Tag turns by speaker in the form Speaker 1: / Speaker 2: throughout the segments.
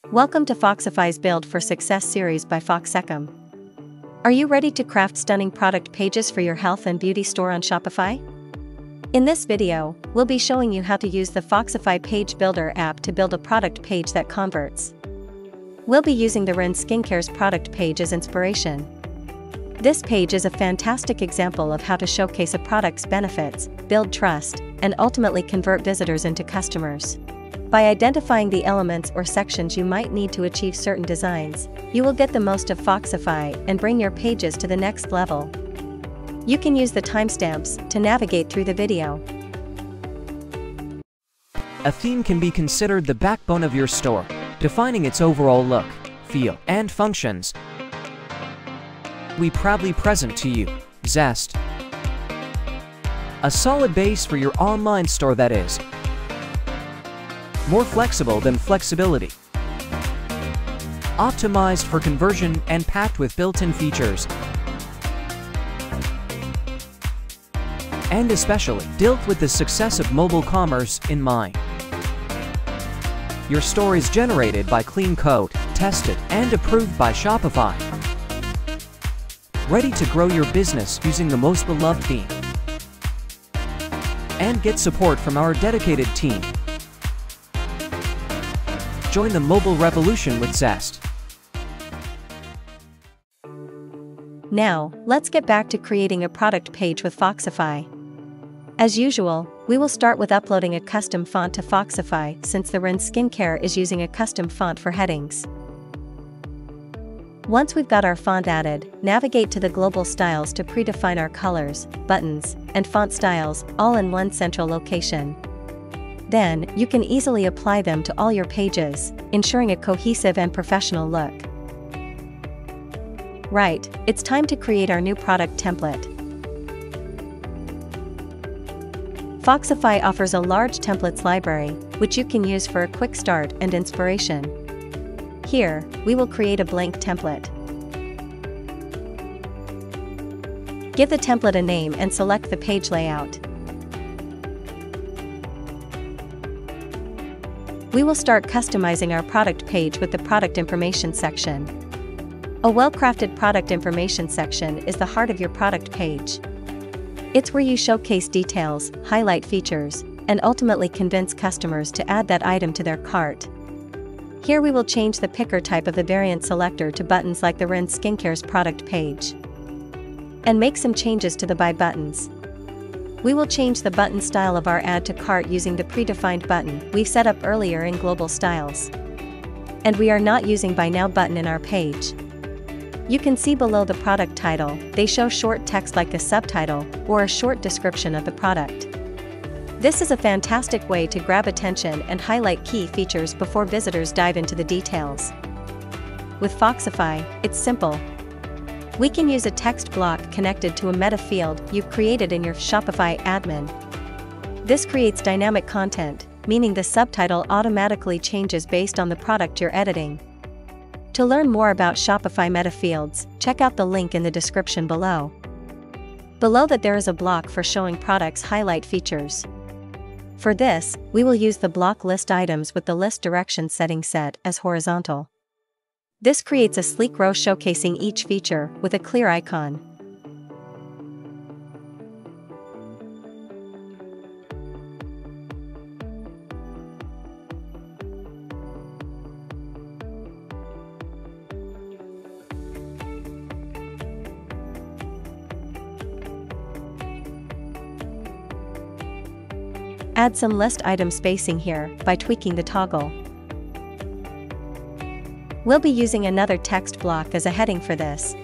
Speaker 1: Welcome to Foxify's Build for Success series by FoxEcom. Are you ready to craft stunning product pages for your health and beauty store on Shopify? In this video, we'll be showing you how to use the Foxify Page Builder app to build a product page that converts. We'll be using the REN-Skincare product page as inspiration. This page is a fantastic example of how to showcase a product's benefits, build trust, and ultimately convert visitors into customers. By identifying the elements or sections you might need to achieve certain designs, you will get the most of Foxify and bring your pages to the next level. You can use the timestamps to navigate through the video.
Speaker 2: A theme can be considered the backbone of your store, defining its overall look, feel, and functions. We proudly present to you Zest, a solid base for your online store that is more flexible than flexibility, optimized for conversion and packed with built-in features, and especially dealt with the success of mobile commerce in mind. Your store is generated by clean code, tested and approved by Shopify. Ready to grow your business using the most beloved theme and get support from our dedicated team. Join the mobile revolution with Zest.
Speaker 1: Now, let's get back to creating a product page with Foxify. As usual, we will start with uploading a custom font to Foxify since the REN-Skincare is using a custom font for headings. Once we've got our font added, navigate to the global styles to predefine our colors, buttons, and font styles all in one central location. Then, you can easily apply them to all your pages, ensuring a cohesive and professional look. Right, it's time to create our new product template. Foxify offers a large templates library, which you can use for a quick start and inspiration. Here, we will create a blank template. Give the template a name and select the page layout. We will start customizing our product page with the product information section. A well-crafted product information section is the heart of your product page. It's where you showcase details, highlight features, and ultimately convince customers to add that item to their cart. Here we will change the picker type of the variant selector to buttons like the REN-Skincare's product page. And make some changes to the buy buttons. We will change the button style of our add to cart using the predefined button we set up earlier in global styles. And we are not using buy now button in our page. You can see below the product title, they show short text like a subtitle or a short description of the product. This is a fantastic way to grab attention and highlight key features before visitors dive into the details. With Foxify, it's simple. We can use a text block connected to a meta field you've created in your Shopify admin. This creates dynamic content, meaning the subtitle automatically changes based on the product you're editing. To learn more about Shopify meta fields, check out the link in the description below. Below that there is a block for showing products highlight features. For this, we will use the block list items with the list direction setting set as horizontal. This creates a sleek row showcasing each feature with a clear icon. Add some list item spacing here by tweaking the toggle. We'll be using another text block as a heading for this.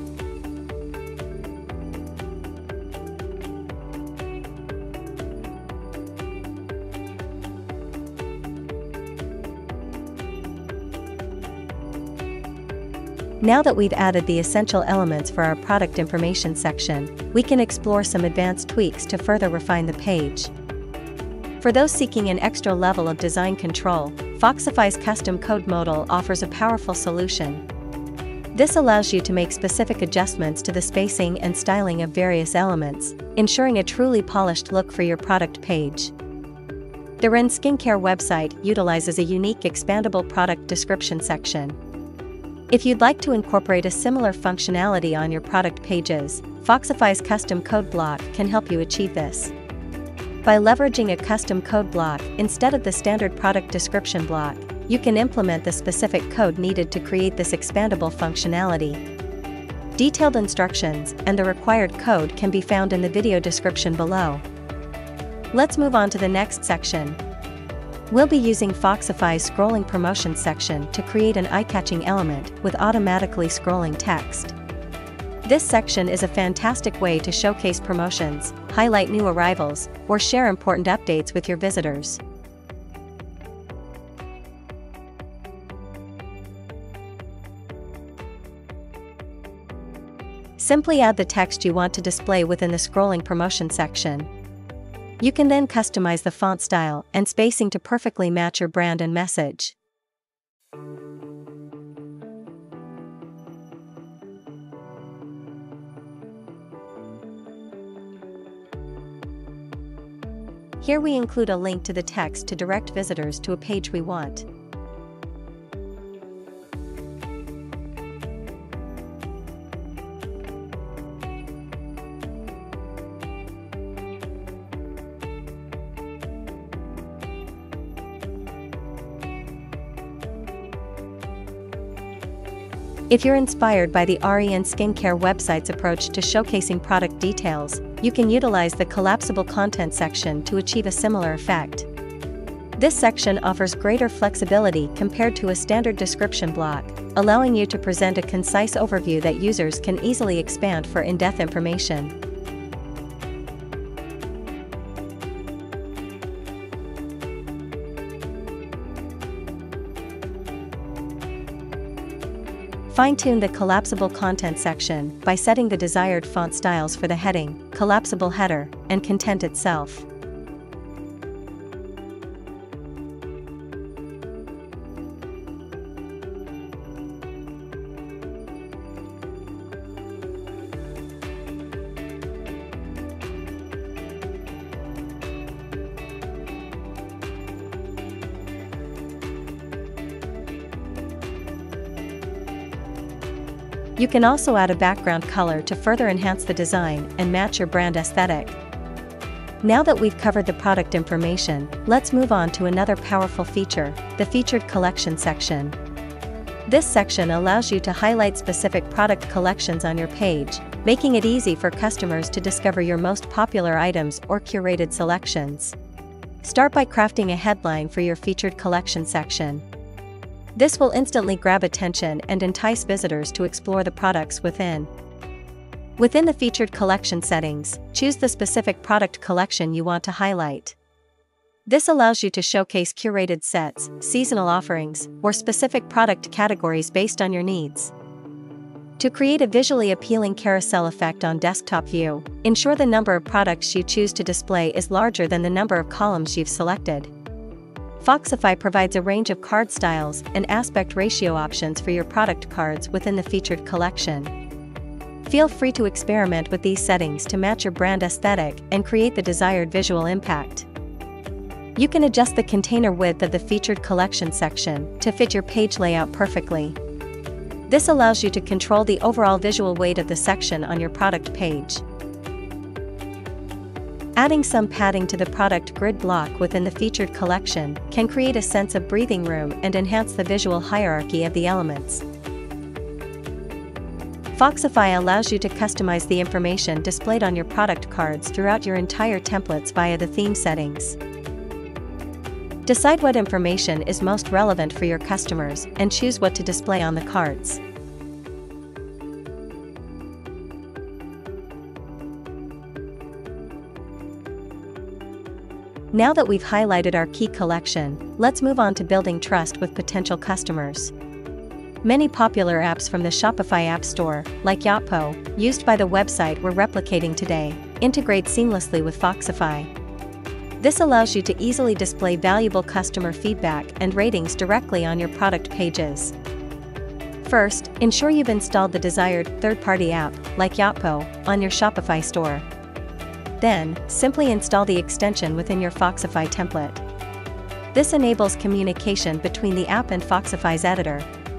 Speaker 1: Now that we've added the essential elements for our product information section, we can explore some advanced tweaks to further refine the page. For those seeking an extra level of design control, Foxify's custom code modal offers a powerful solution. This allows you to make specific adjustments to the spacing and styling of various elements, ensuring a truly polished look for your product page. The REN Skincare website utilizes a unique expandable product description section. If you'd like to incorporate a similar functionality on your product pages, Foxify's custom code block can help you achieve this. By leveraging a custom code block instead of the standard product description block, you can implement the specific code needed to create this expandable functionality. Detailed instructions and the required code can be found in the video description below. Let's move on to the next section. We'll be using Foxify's scrolling promotion section to create an eye-catching element with automatically scrolling text. This section is a fantastic way to showcase promotions, highlight new arrivals, or share important updates with your visitors. Simply add the text you want to display within the scrolling promotion section. You can then customize the font style and spacing to perfectly match your brand and message. Here we include a link to the text to direct visitors to a page we want. If you're inspired by the REN-Skincare website's approach to showcasing product details, you can utilize the collapsible content section to achieve a similar effect. This section offers greater flexibility compared to a standard description block, allowing you to present a concise overview that users can easily expand for in-depth information. Fine-tune the collapsible content section by setting the desired font styles for the heading, collapsible header, and content itself. You can also add a background color to further enhance the design and match your brand aesthetic. Now that we've covered the product information, let's move on to another powerful feature, the featured collection section. This section allows you to highlight specific product collections on your page, making it easy for customers to discover your most popular items or curated selections. Start by crafting a headline for your featured collection section. This will instantly grab attention and entice visitors to explore the products within. Within the featured collection settings, choose the specific product collection you want to highlight. This allows you to showcase curated sets, seasonal offerings, or specific product categories based on your needs. To create a visually appealing carousel effect on desktop view, ensure the number of products you choose to display is larger than the number of columns you've selected. Foxify provides a range of card styles and aspect ratio options for your product cards within the featured collection. Feel free to experiment with these settings to match your brand aesthetic and create the desired visual impact. You can adjust the container width of the featured collection section to fit your page layout perfectly. This allows you to control the overall visual weight of the section on your product page. Adding some padding to the product grid block within the featured collection can create a sense of breathing room and enhance the visual hierarchy of the elements. Foxify allows you to customize the information displayed on your product cards throughout your entire templates via the theme settings. Decide what information is most relevant for your customers and choose what to display on the cards. Now that we've highlighted our key collection, let's move on to building trust with potential customers. Many popular apps from the Shopify App Store, like Yotpo, used by the website we're replicating today, integrate seamlessly with Foxify. This allows you to easily display valuable customer feedback and ratings directly on your product pages. First, ensure you've installed the desired third-party app, like Yotpo, on your Shopify store. Then, simply install the extension within your Foxify template. This enables communication between the app and Foxify's editor.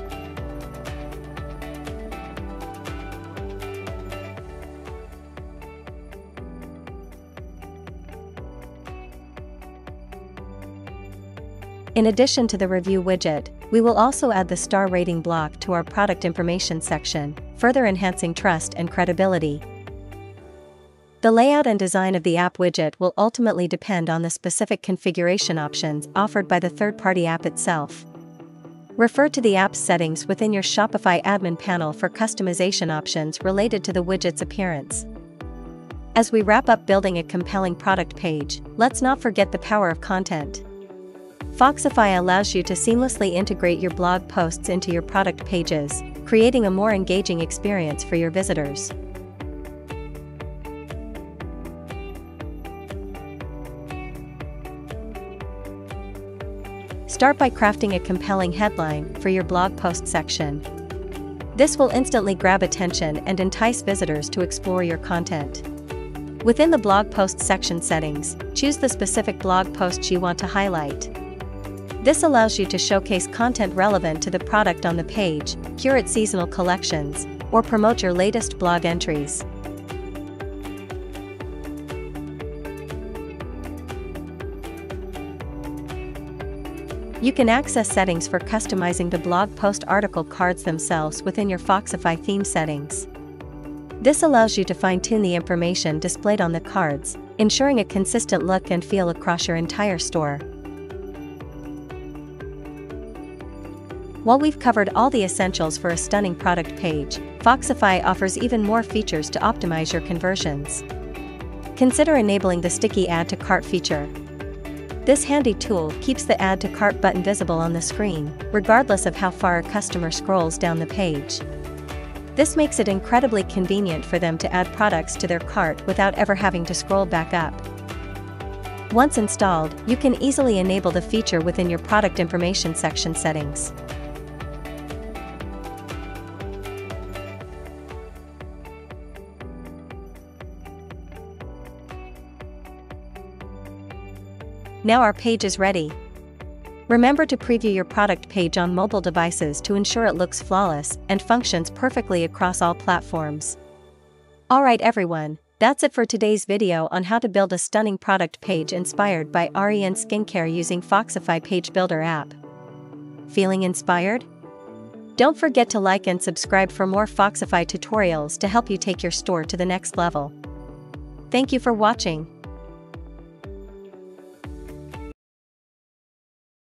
Speaker 1: In addition to the review widget, we will also add the star rating block to our product information section, further enhancing trust and credibility. The layout and design of the app widget will ultimately depend on the specific configuration options offered by the third-party app itself. Refer to the app's settings within your Shopify admin panel for customization options related to the widget's appearance. As we wrap up building a compelling product page, let's not forget the power of content. Foxify allows you to seamlessly integrate your blog posts into your product pages, creating a more engaging experience for your visitors. Start by crafting a compelling headline for your blog post section. This will instantly grab attention and entice visitors to explore your content. Within the blog post section settings, choose the specific blog posts you want to highlight. This allows you to showcase content relevant to the product on the page, curate seasonal collections, or promote your latest blog entries. You can access settings for customizing the blog post article cards themselves within your Foxify theme settings. This allows you to fine-tune the information displayed on the cards, ensuring a consistent look and feel across your entire store. While we've covered all the essentials for a stunning product page, Foxify offers even more features to optimize your conversions. Consider enabling the sticky Add to Cart feature. This handy tool keeps the Add to Cart button visible on the screen, regardless of how far a customer scrolls down the page. This makes it incredibly convenient for them to add products to their cart without ever having to scroll back up. Once installed, you can easily enable the feature within your product information section settings. Now our page is ready. Remember to preview your product page on mobile devices to ensure it looks flawless and functions perfectly across all platforms. Alright everyone, that's it for today's video on how to build a stunning product page inspired by REN Skincare using Foxify Page Builder app. Feeling inspired? Don't forget to like and subscribe for more Foxify tutorials to help you take your store to the next level. Thank you for watching.